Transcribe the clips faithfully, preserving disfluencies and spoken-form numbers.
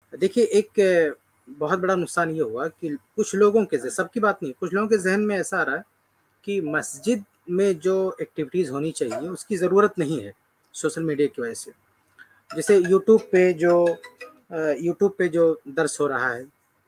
دیکھیے ایک بہت بڑا نقصان یہ ہوا کہ کچھ لوگوں کے ذہن، سب کی بات نہیں، کچھ لوگوں کے ذہن میں ایسا آ رہا ہے کہ مسجد میں جو ایکٹیویٹیز ہونی چاہیے اس کی ضرورت نہیں ہے سوشل میڈیا کی وجہ سے. جیسے یوٹیوب پہ جو یوٹیوب پہ جو درس ہو رہا ہے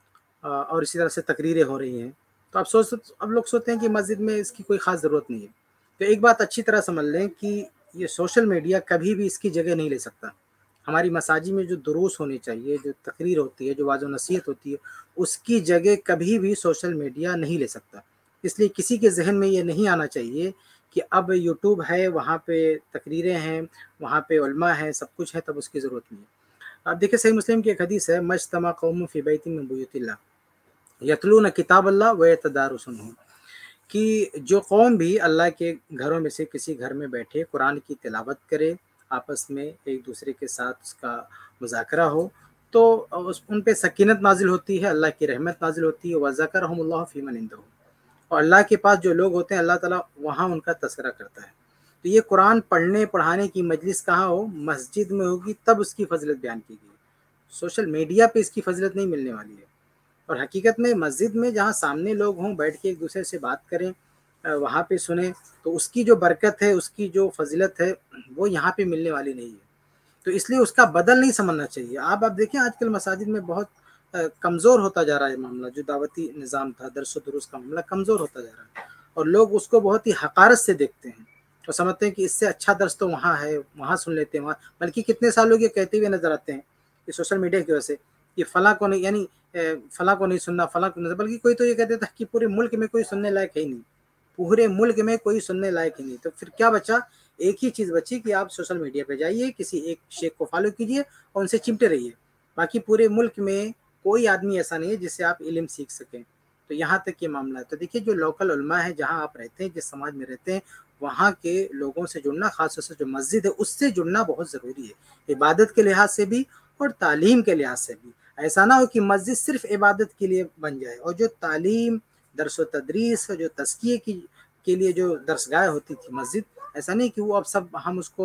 اور اسی طرح سے تقریریں ہو رہی ہیں، تو اب سوچ اب لوگ سوچتے ہیں کہ مسجد میں اس کی کوئی خاص ضرورت نہیں ہے. تو ایک بات اچھی طرح سمجھ لیں کہ یہ سوشل میڈیا کبھی بھی اس کی جگہ نہیں لے سکتا. ہماری مساجد میں جو دروس ہونے چاہیے، جو تقریر ہوتی ہے، جو واعظ و نصیحت ہوتی ہے، اس کی جگہ کبھی بھی سوشل میڈیا نہیں لے سکتا. اس لیے کسی کے ذہن میں یہ نہیں آنا چاہیے کہ اب یوٹیوب ہے، وہاں پہ تقریریں ہیں، وہاں پہ علماء ہیں، سب کچھ ہے، تب اس کی ضرورت نہیں ہے. اب دیکھیں صحیح مسلم کی ایک حدیث ہے، مجتمع قوم فی بیت من بیوت اللہ یتلون کتاب اللہ ویتدارسونہ، کہ جو قوم بھی اللہ کے گھروں میں سے کسی گھر میں بیٹھے قرآن کی تلاوت کرے، آپس میں ایک دوسرے کے ساتھ اس کا مذاکرہ ہو، تو ان پہ سکینت نازل ہوتی ہے، اللہ کی رحمت نازل ہوتی ہے. وَذَكَرَهُمُ اللَّهُ فِي مَنْ عِندَهُ، اور اللہ کے پاس جو لوگ ہوتے ہیں اللہ تعالیٰ وہاں ان کا تذکرہ کرتا ہے. تو یہ قرآن پڑھنے پڑھانے کی مجلس کہاں ہو؟ مسجد میں ہوگی، تب اس کی فضیلت بیان کی گئی. سوشل میڈیا پہ اس کی فضیلت نہیں ملنے والی ہے. اور حقیقت میں مسجد میں جہاں سامنے لوگ ہوں، بیٹھ کے ایک دوسرے سے بات کریں، وہاں پہ سنیں، تو اس کی جو برکت ہے، اس کی جو فضیلت ہے، وہ یہاں پہ ملنے والی نہیں ہے. تو اس لیے اس کا بدل نہیں سمجھنا چاہیے. آپ اب دیکھیں آج کل مساجد میں بہت کمزور ہوتا جا رہا ہے معاملہ. جو دعوتی نظام تھا، درس و دروس کا معاملہ کمزور ہوتا جا رہا ہے، اور لوگ اس کو بہت ہی حقارت سے دیکھتے ہیں اور سمجھتے ہیں کہ اس سے اچھا درس تو وہاں ہے، وہاں سن لیتے ہیں. وہاں بلکہ کتنے سال لوگ یہ کہتے ہوئے نظر آتے ہیں کہ سوشل میڈیا کی وجہ سے کہ فلاں کو نہیں، یعنی فلاں کو نہیں سننا، فلاں کو نہیں، بلکہ کوئی تو یہ کہتے تھا کہ پورے ملک میں کوئی سننے لائق ہے ہی نہیں، پورے ملک میں کوئی سننے لائق ہی نہیں. تو پھر کیا بچا؟ ایک ہی چیز بچی کہ آپ سوشل میڈیا پہ جائیے، کسی ایک شیخ کو فالو کیجیے اور ان سے چمٹے رہیے. باقی پورے ملک میں کوئی آدمی ایسا نہیں ہے جس سے آپ علم سیکھ سکیں. تو یہاں تک یہ معاملہ ہے. تو دیکھیے جو لوکل علماء ہیں، جہاں آپ رہتے ہیں، جس سماج میں رہتے ہیں، وہاں کے لوگوں سے جڑنا، خاص طور سے جو مسجد ہے اس سے جڑنا بہت ضروری ہے، عبادت کے لحاظ سے بھی اور تعلیم کے لحاظ سے بھی. ایسا نہ ہو کہ مسجد صرف عبادت کے لیے بن جائے، اور جو تعلیم، درس و تدریس، جو تزکیے کی کے لیے جو درسگاہ ہوتی تھی مسجد، ایسا نہیں کہ وہ اب سب ہم اس کو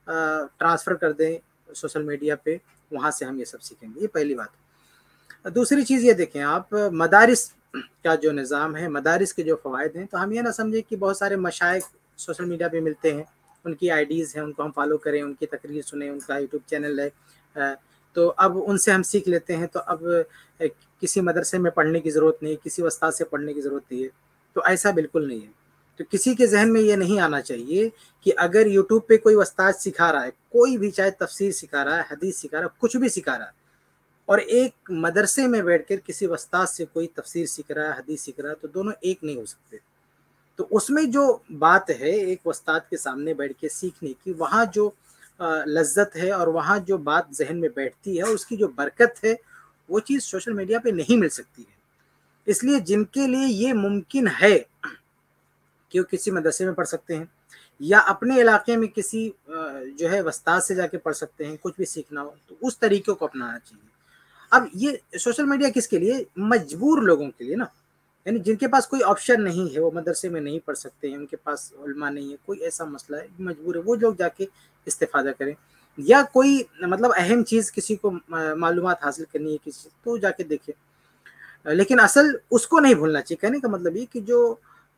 ٹرانسفر کر دیں سوشل میڈیا پہ، وہاں سے ہم یہ سب سیکھیں گے. یہ پہلی بات. دوسری چیز یہ دیکھیں آپ، مدارس کا جو نظام ہے، مدارس کے جو فوائد ہیں، تو ہم یہ نہ سمجھیں کہ بہت سارے مشائخ سوشل میڈیا پہ ملتے ہیں، ان کی آئی ڈیز ہیں، ان کو ہم فالو کریں، ان کی تقریر سنیں، ان کا یوٹیوب چینل ہے، تو اب ان سے ہم سیکھ لیتے ہیں. تو اب کسی مدرسے میں پڑھنے کی ضرورت نہیں، کسی استاد سے پڑھنے کی ضرورت نہیں ہے. تو ایسا بالکل نہیں ہے. تو کسی کے ذہن میں یہ نہیں آنا چاہیے کہ اگر یوٹیوب پہ کوئی استاد سکھا رہا ہے، کوئی بھی، چاہے تفسیر سکھا رہا ہے، حدیث سکھا رہا ہے، کچھ بھی سکھا رہا ہے، اور ایک مدرسے میں بیٹھ کر کسی استاد سے کوئی تفسیر سیکھ رہا ہے، حدیث سیکھ رہا ہے، تو دونوں ایک نہیں ہو سکتے. تو اس میں جو بات ہے ایک استاد کے سامنے بیٹھ کے سیکھنے کی، وہاں جو لذت ہے اور وہاں جو بات ذہن میں بیٹھتی ہے، اس کی جو برکت ہے، وہ چیز سوشل میڈیا پہ نہیں مل سکتی ہے. اس لیے جن کے لیے یہ ممکن ہے کہ وہ کسی مدرسے میں پڑھ سکتے ہیں، یا اپنے علاقے میں کسی جو ہے استاد سے جا کے پڑھ سکتے ہیں، کچھ بھی سیکھنا ہو، تو اس طریقے کو اپنانا چاہیے. اب یہ سوشل میڈیا کس کے لیے؟ مجبور لوگوں کے لیے نا، یعنی جن کے پاس کوئی آپشن نہیں ہے، وہ مدرسے میں نہیں پڑھ سکتے ہیں، ان کے پاس علماء نہیں ہے، کوئی ایسا مسئلہ ہے، مجبور ہے، وہ لوگ جا کے استفادہ کریں. یا کوئی مطلب اہم چیز کسی کو معلومات حاصل کرنی ہے کسی سے، تو جا کے دیکھے. لیکن اصل اس کو نہیں بھولنا چاہیے. کہنے کا مطلب یہ کہ جو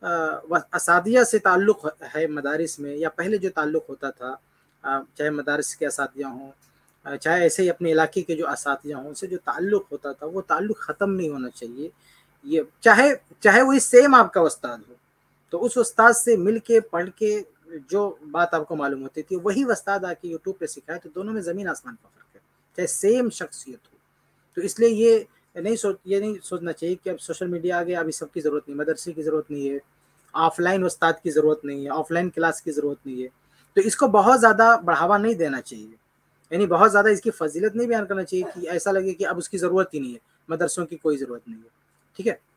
اساتذہ سے تعلق ہے مدارس میں، یا پہلے جو تعلق ہوتا تھا، چاہے مدارس کے اساتذہ ہوں، چاہے ایسے ہی اپنے علاقے کے جو اساتذہ ہوں، ان سے جو تعلق ہوتا تھا، وہ تعلق ختم نہیں ہونا چاہیے. یہ چاہے چاہے وہی سیم آپ کا استاد ہو، تو اس استاد سے مل کے پڑھ کے جو بات آپ کو معلوم ہوتی تھی، وہی استاد آ کے یوٹیوب پہ سکھائے، تو دونوں میں زمین آسمان کا فرق ہے، چاہے سیم شخصیت ہو. تو اس لیے یہ نہیں سوچ یہ نہیں سوچنا چاہیے کہ اب سوشل میڈیا آ گیا، اب اس سب کی ضرورت نہیں، مدرسے کی ضرورت نہیں ہے، آف لائن استاد کی ضرورت نہیں ہے، آف لائن کلاس کی ضرورت نہیں ہے. تو اس کو بہت زیادہ بڑھاوا نہیں دینا چاہیے، یعنی بہت زیادہ اس کی فضیلت نہیں بیان کرنا چاہیے کہ ایسا لگے کہ اب اس کی ضرورت ہی نہیں ہے، مدرسوں کی کوئی ضرورت نہیں ہے. ٹھیک ہے.